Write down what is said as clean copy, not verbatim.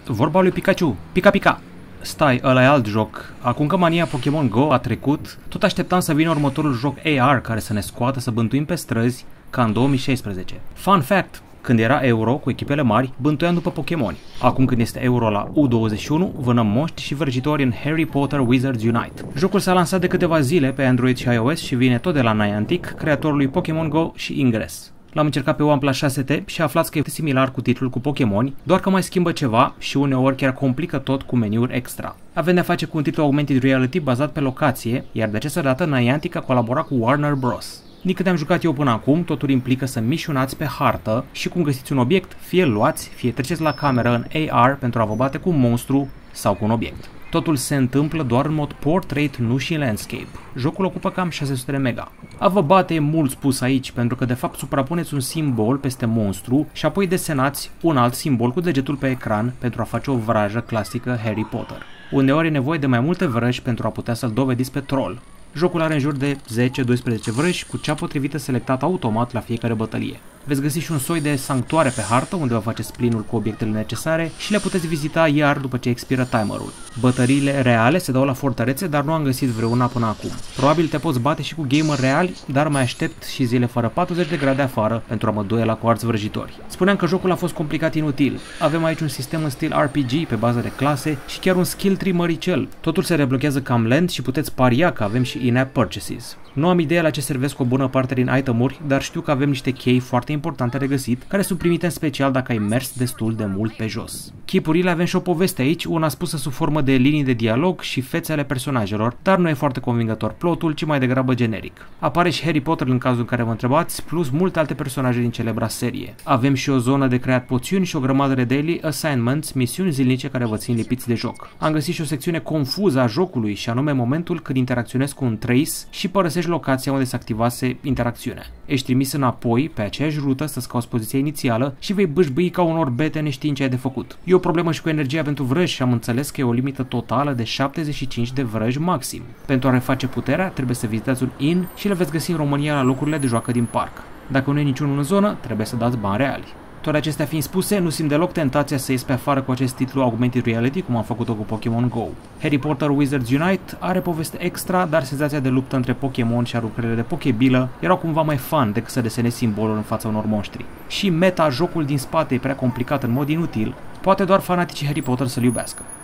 Vorba lui Pikachu, pica pica. Stai, ăla e alt joc. Acum că mania Pokémon Go a trecut, tot așteptam să vină următorul joc AR care să ne scoată să bântuim pe străzi ca în 2016. Fun fact, când era Euro cu echipele mari, bântuiam după Pokémoni. Acum când este Euro la U21, vânăm moști și vrăjitori în Harry Potter Wizards Unite. Jocul s-a lansat de câteva zile pe Android și iOS și vine tot de la Niantic, creatorului Pokémon Go și Ingress. L-am încercat pe OnePlus 6T și aflați că e similar cu titlul cu Pokémon, doar că mai schimbă ceva și uneori chiar complică tot cu meniuri extra. Avem de-a face cu un titlu augmented reality bazat pe locație, iar de această dată Niantic a colaborat cu Warner Bros. Din câte am jucat eu până acum, totul implică să mișunați pe hartă și cum găsiți un obiect, fie îl luați, fie treceți la cameră în AR pentru a vă bate cu un monstru sau cu un obiect. Totul se întâmplă doar în mod portrait, nu și landscape. Jocul ocupă cam 600 de mega. A vă bate e mult spus aici, pentru că de fapt suprapuneți un simbol peste monstru și apoi desenați un alt simbol cu degetul pe ecran pentru a face o vrajă clasică Harry Potter. Uneori e nevoie de mai multe vrăji pentru a putea să-l dovediți pe troll. Jocul are în jur de 10-12 vrăji cu cea potrivită selectată automat la fiecare bătălie. Veți găsi și un soi de sanctuare pe hartă unde vă faceți plinul cu obiectele necesare și le puteți vizita iar după ce expiră timerul. Bătăriile reale se dau la fortărețe, dar nu am găsit vreuna până acum. Probabil te poți bate și cu gamer reali, dar mai aștept și zile fără 40 de grade afară pentru a mă duela cu alți vrăjitori. Spuneam că jocul a fost complicat inutil. Avem aici un sistem în stil RPG pe bază de clase și chiar un skill tree măricel. Totul se reblochează cam lent și puteți paria că avem și in-app purchases. Nu am idee la ce servesc o bună parte din itemuri, dar știu că avem niște chei foarte importante de găsit, care sunt primite în special dacă ai mers destul de mult pe jos. Chipurile avem și o poveste aici, una spusă sub formă de linii de dialog și fețe ale personajelor, dar nu e foarte convingător plotul, ci mai degrabă generic. Apare și Harry Potter în cazul în care vă întrebați, plus multe alte personaje din celebra serie. Avem și o zonă de creat poțiuni și o grămadă de daily assignments, misiuni zilnice care vă țin lipiți de joc. Am găsit și o secțiune confuză a jocului și anume momentul când interacționezi cu un Trace și părăsești locația unde se activase interacțiunea. Ești trimis înapoi pe aceeași rută să-ți cauți poziția inițială și vei bâșbâi ca un orbete neștiind ce ai de făcut. E o problemă și cu energia pentru vrăji și am înțeles că e o limită totală de 75 de vrăji maxim. Pentru a reface puterea, trebuie să vizitați un inn și le veți găsi în România la locurile de joacă din parc. Dacă nu e niciunul în zonă, trebuie să dați bani reali. Toate acestea fiind spuse, nu simt deloc tentația să ies pe afară cu acest titlu augmented reality, cum am făcut-o cu Pokémon Go. Harry Potter Wizards Unite are poveste extra, dar senzația de luptă între Pokémon și aruncările de Pokébilă erau cumva mai fun decât să desenezi simbolul în fața unor monștri. Și meta, jocul din spate e prea complicat în mod inutil, poate doar fanaticii Harry Potter să-l iubească.